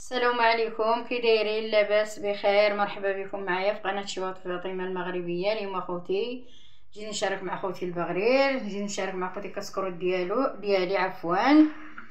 السلام عليكم، كي دايرين؟ لاباس بخير؟ مرحبا بكم معايا في قناه شواط فاطمه المغربيه. اليوم اخوتي جيت نشارك مع اخوتي البغرير، جيت نشارك مع اخوتي كسكروت ديالي عفوا.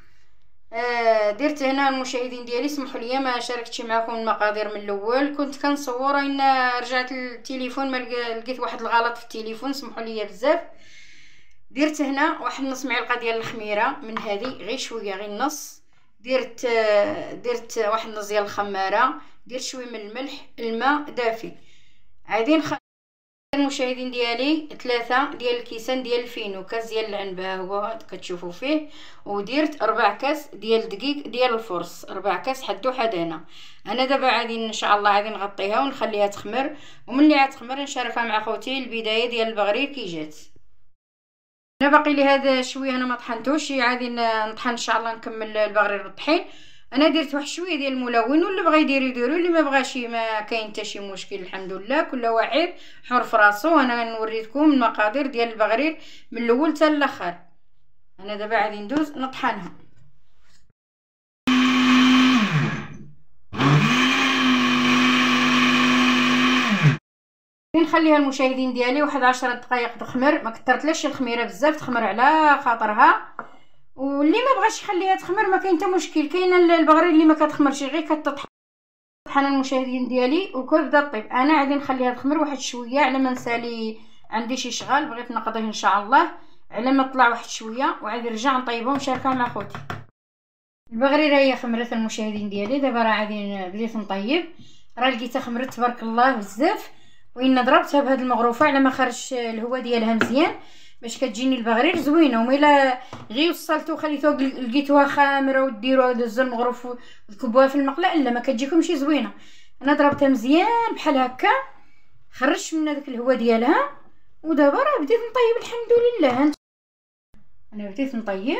درت هنا المشاهدين ديالي سمحوا لي ما شاركتش معكم المقادير من الاول، كنت كنصور ان رجعت التليفون ما لقيت واحد الغلط في التليفون، سمحوا لي بزاف. درت هنا واحد نص معلقه ديال الخميره من هذه، غير شويه، غير نص. درت واحد نص ديال الخماره، درت شويه من الملح، الماء دافي. عادي المشاهدين ديالي 3 ديال الكيسان ديال الفينو، كاس ديال العنبه هو كتشوفوا فيه. ودرت 4 كاس ديال الدقيق ديال الفرص، 4 كاس حدو حد انا دابا غادي ان شاء الله غادي نغطيها ونخليها تخمر، وملي غتخمر نشاركها مع خوتي البدايه ديال البغرير كي جات. انا باقي لي هذا شويه انا ما طحنتوش، عادي نطحن ان شاء الله نكمل البغرير بالطحين. انا درت واحد شويه ديال الملون، واللي بغى يديروا اللي ما بغاش ما كاين حتى شي مشكل، الحمد لله كل واحد حر في راسو. انا نوريكم المقادير ديال البغرير من الاول حتى الاخر. انا دابا غادي ندوز نطحنها. نخليها المشاهدين ديالي واحد 10 دقائق تخمر، ما كثرتلاش الخميره بزاف، تخمر على خاطرها. واللي ما بغاش يخليها تخمر ما كاين حتى مشكل، كاينه البغرير اللي ما كتخمرش غير كتطحن. المشاهدين ديالي وكتبدا طيب، انا غادي نخليها تخمر واحد شويه على ما نسالي، عندي شي شغال بغيت نقضيه ان شاء الله، على ما طلع واحد شويه وعاد نرجع نطيبو ونشاركها مع خوتي. البغريره هي خمرت المشاهدين ديالي، دابا راه غادي بديت نطيب، راه لقيتها خمرت تبارك الله بزاف. وإن ضربتها بهاد المغروفه على ما خرج الهواء ديالها مزيان باش كتجيني البغرير زوينه. وملا غير وصلتو خليتوها لقيتوها خامره وديروها دوزو المغروف وتكبوها في المقله، لا ما كتجيكمش زوينه. انا ضربتها مزيان بحال هكا، خرجت من داك الهواء ديالها، ودابا راه بديت نطيب الحمد لله. انا بديت نطيب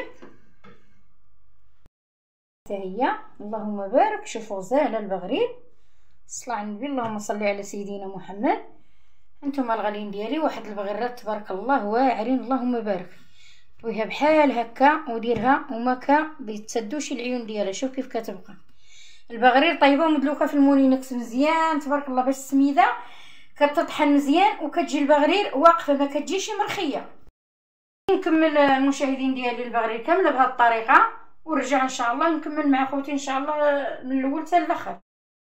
حتى هي، اللهم بارك. شوفوا زاهله البغرير، الصلاه على النبي، اللهم صل على سيدنا محمد. انتم الغاليين ديالي، واحد البغيرات تبارك الله واعرين، اللهم بارك. طويها بحال هكا وديرها وما بيتسدوش العيون ديالها. شوف كيف كتبقى البغرير طيبه ومدلوكه في المولينكس مزيان تبارك الله، باش السميده كتطحن مزيان وكتجي البغرير واقفه، ما كتجيش مرخيه. نكمل المشاهدين ديالي البغرير كامله بهذه الطريقه، ونرجع ان شاء الله نكمل مع خوتي ان شاء الله من الاول حتى الاخر.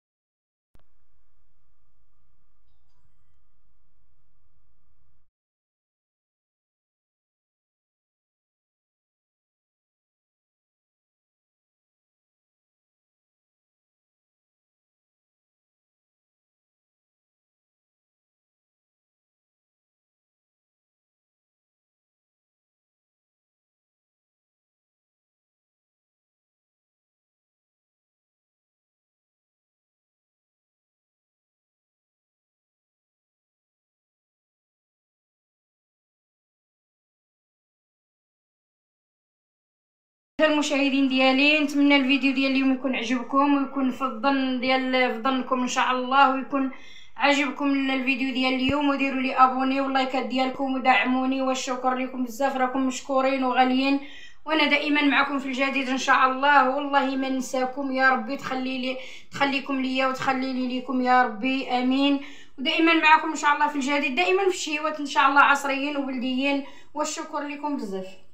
المشاهدين ديالي، نتمنى الفيديو ديال اليوم يكون عجبكم ويكون في ظنكم ان شاء الله، ويكون عجبكم الفيديو ديال اليوم. وديروا لي ابوني واللايكات ديالكم ودعموني، والشكر لكم بزاف، راكم مشكورين وغاليين، وانا دائما معكم في الجديد ان شاء الله. والله ما ننساكم، يا ربي تخليكم ليا وتخلي لي ليكم يا ربي، امين. ودائما معكم ان شاء الله في الجديد، دائما في الشهوات ان شاء الله عصريين وبلديين، والشكر لكم بزاف.